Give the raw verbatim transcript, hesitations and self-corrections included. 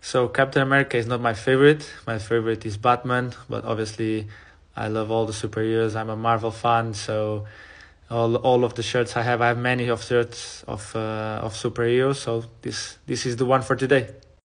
So Captain America is not my favorite. My favorite is Batman, but obviously I love all the superheroes. I'm a Marvel fan, so all all of the shirts I have, I have many of shirts of uh, of superheroes. So this this is the one for today.